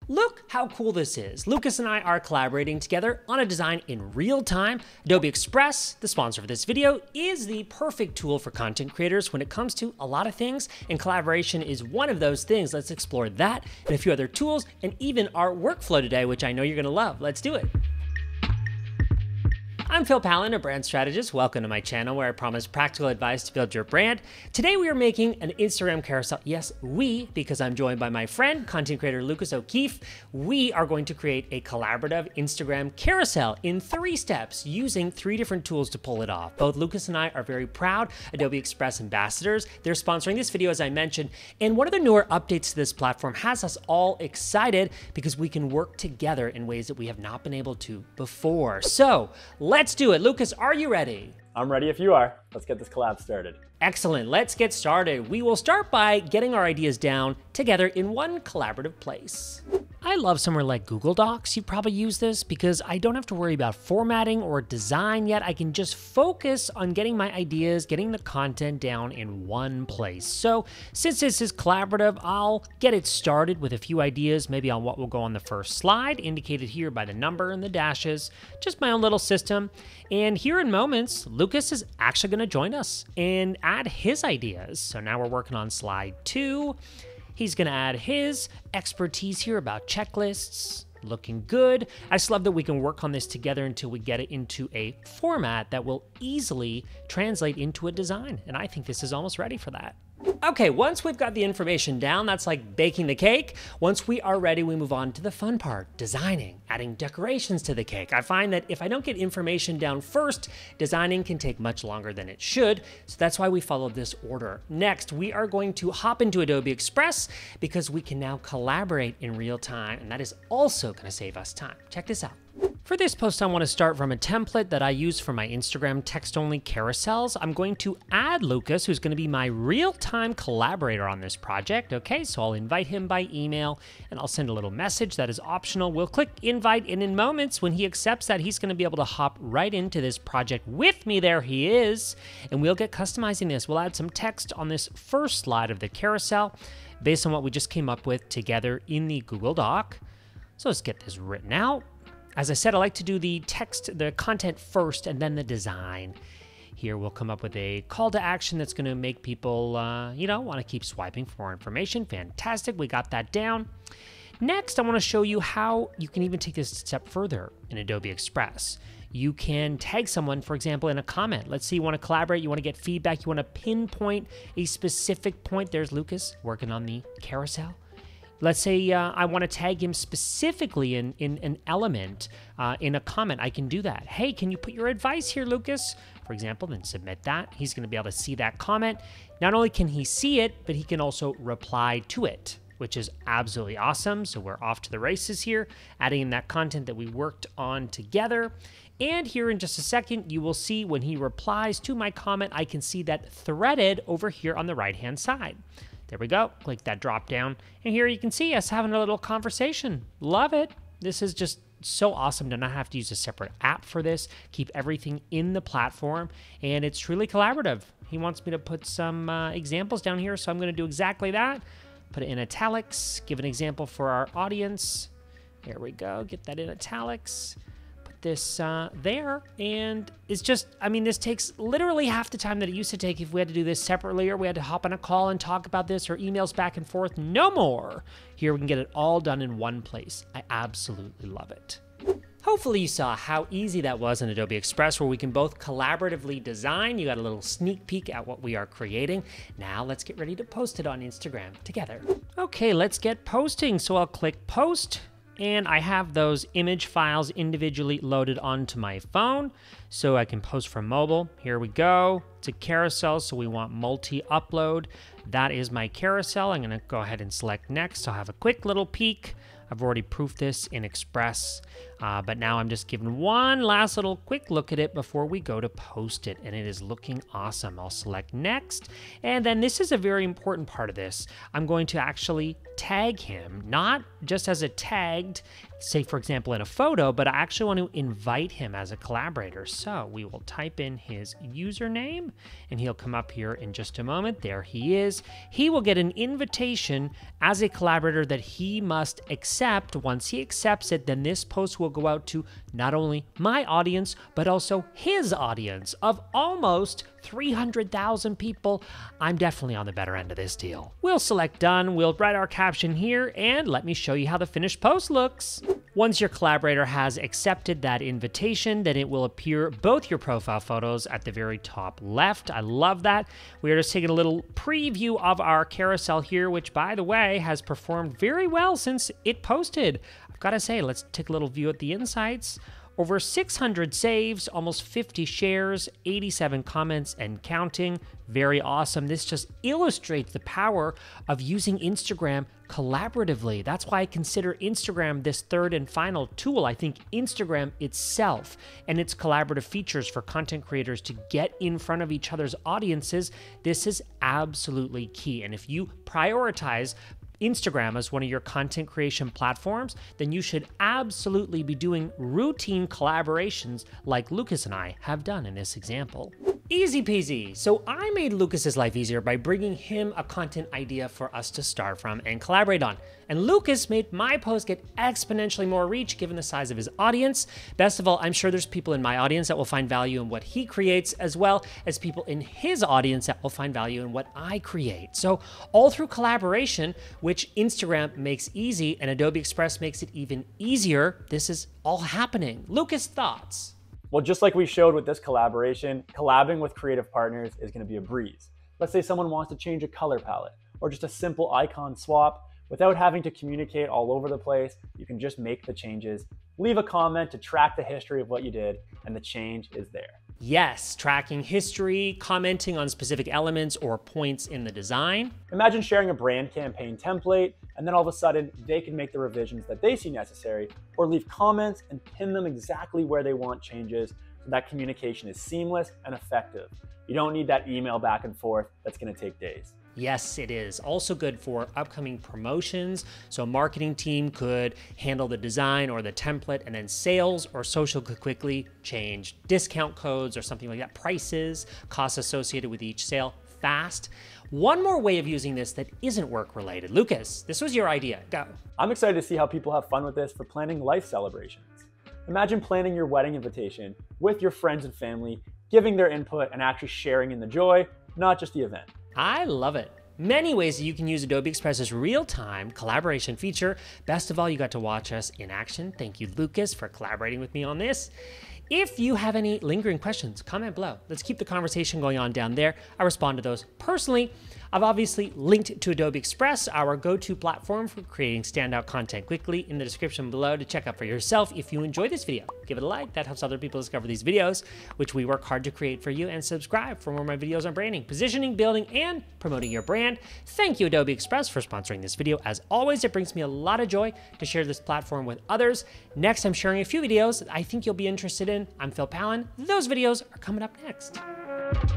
Look how cool this is. Lucas and I are collaborating together on a design in real time. Adobe Express, the sponsor for this video, is the perfect tool for content creators when it comes to a lot of things, and collaboration is one of those things. Let's explore that and a few other tools and even our workflow today, which I know you're gonna love. Let's do it. I'm Pallen, a brand strategist. Welcome to my channel where I promise practical advice to build your brand. Today we are making an Instagram carousel. Yes, because I'm joined by my friend, content creator Lucas O'Keefe. We are going to create a collaborative Instagram carousel in 3 steps using 3 different tools to pull it off. Both Lucas and I are very proud Adobe Express ambassadors. They're sponsoring this video, as I mentioned, and one of the newer updates to this platform has us all excited because we can work together in ways that we have not been able to before. So let's do it. Lucas, are you ready? I'm ready if you are. Let's get this collab started. Excellent. Let's get started. We will start by getting our ideas down together in one collaborative place. I love somewhere like Google Docs. You probably use this because I don't have to worry about formatting or design yet. I can just focus on getting my ideas, getting the content down in one place. So since this is collaborative, I'll get it started with a few ideas, maybe on what will go on the first slide, indicated here by the number and the dashes, just my own little system. And here in moments, Lucas is actually going to join us and add his ideas. So now we're working on slide 2. He's going to add his expertise here about checklists. Looking good. I just love that we can work on this together until we get it into a format that will easily translate into a design. And I think this is almost ready for that. Okay, once we've got the information down, that's like baking the cake. Once we are ready, we move on to the fun part, designing, adding decorations to the cake. I find that if I don't get information down first, designing can take much longer than it should. So that's why we followed this order. Next, we are going to hop into Adobe Express because we can now collaborate in real time, and that is also going to save us time. Check this out. For this post, I want to start from a template that I use for my Instagram text-only carousels. I'm going to add Lucas, who's going to be my real-time collaborator on this project. Okay, so I'll invite him by email, and I'll send a little message that is optional. We'll click invite, and in moments, when he accepts that, he's going to be able to hop right into this project with me. There he is, and we'll get customizing this. We'll add some text on this first slide of the carousel based on what we just came up with together in the Google Doc. So let's get this written out. As I said, I like to do the content first and then the design. Here we'll come up with a call to action that's going to make people, want to keep swiping for more information. Fantastic, we got that down. Next, I want to show you how you can even take this a step further in Adobe Express. You can tag someone, for example, in a comment. Let's say you want to collaborate, you want to get feedback, you want to pinpoint a specific point. There's Lucas working on the carousel. Let's say I want to tag him specifically in an element in a comment. I can do that. Hey, can you put your advice here, Lucas? For example, then submit that. He's going to be able to see that comment. Not only can he see it, but he can also reply to it, which is absolutely awesome. So we're off to the races here, adding in that content that we worked on together. And here in just a second, you will see when he replies to my comment, I can see that threaded over here on the right-hand side. There we go. Click that drop down. And here you can see us having a little conversation. Love it. This is just so awesome to not have to use a separate app for this. Keep everything in the platform. And it's truly collaborative. He wants me to put some examples down here, so I'm going to do exactly that. Put it in italics. Give an example for our audience. There we go. Get that in italics. This there, and it's just, this takes literally half the time that it used to take if we had to do this separately or we had to hop on a call and talk about this or emails back and forth. No more. Here we can get it all done in one place. I absolutely love it. Hopefully you saw how easy that was in Adobe Express, where we can both collaboratively design. You got a little sneak peek at what we are creating. Now let's get ready to post it on Instagram together. Okay, let's get posting. So I'll click post. And I have those image files individually loaded onto my phone, so I can post from mobile. Here we go. It's a carousel, so we want multi-upload. That is my carousel. I'm gonna go ahead and select next. I'll have a quick little peek. I've already proofed this in Express, but now I'm just giving one last little quick look at it before we go to post it, and it is looking awesome. I'll select next, and then this is a very important part of this. I'm going to actually tag him, not just as a tagged say, for example, in a photo, but I actually want to invite him as a collaborator. So we will type in his username and he'll come up here in just a moment. There he is. He will get an invitation as a collaborator that he must accept. Once he accepts it, then this post will go out to not only my audience, but also his audience of almost 300,000 people. I'm definitely on the better end of this deal. We'll select done, we'll write our caption here, and let me show you how the finished post looks. Once your collaborator has accepted that invitation, then it will appear both your profile photos at the very top left. I love that. We are just taking a little preview of our carousel here, which, by the way, has performed very well since it posted. I've got to say, let's take a little view at the insights. Over 600 saves, almost 50 shares, 87 comments and counting. Very awesome. This just illustrates the power of using Instagram collaboratively. That's why I consider Instagram this third and final tool. I think Instagram itself and its collaborative features for content creators to get in front of each other's audiences, this is absolutely key. And if you prioritize Instagram as one of your content creation platforms, then you should absolutely be doing routine collaborations like Lucas and I have done in this example. Easy peasy. So I made Lucas's life easier by bringing him a content idea for us to start from and collaborate on. And Lucas made my post get exponentially more reach given the size of his audience. Best of all, I'm sure there's people in my audience that will find value in what he creates, as well as people in his audience that will find value in what I create. So all through collaboration, which Instagram makes easy and Adobe Express makes it even easier, this is all happening. Lucas, thoughts? Well, just like we showed with this collaboration, collabing with creative partners is going to be a breeze. Let's say someone wants to change a color palette or just a simple icon swap. Without having to communicate all over the place, you can just make the changes, leave a comment to track the history of what you did, and the change is there. Yes, tracking history, commenting on specific elements or points in the design. Imagine sharing a brand campaign template, and then all of a sudden, they can make the revisions that they see necessary, or leave comments and pin them exactly where they want changes, so that communication is seamless and effective. You don't need that email back and forth that's going to take days. Yes, it is. Also good for upcoming promotions. So a marketing team could handle the design or the template, and then sales or social could quickly change discount codes or something like that, prices, costs associated with each sale fast. One more way of using this that isn't work related. Lucas, this was your idea. Go. I'm excited to see how people have fun with this for planning life celebrations. Imagine planning your wedding invitation with your friends and family, giving their input and actually sharing in the joy, not just the event. I love it. Many ways that you can use Adobe Express's real-time collaboration feature. Best of all, you got to watch us in action. Thank you, Lucas, for collaborating with me on this. If you have any lingering questions, comment below. Let's keep the conversation going on down there. I respond to those personally. I've obviously linked to Adobe Express, our go-to platform for creating standout content quickly, in the description below to check out for yourself. If you enjoyed this video, give it a like. That helps other people discover these videos, which we work hard to create for you, and subscribe for more of my videos on branding, positioning, building, and promoting your brand. Thank you, Adobe Express, for sponsoring this video. As always, it brings me a lot of joy to share this platform with others. Next, I'm sharing a few videos that I think you'll be interested in. I'm Pallen. Those videos are coming up next.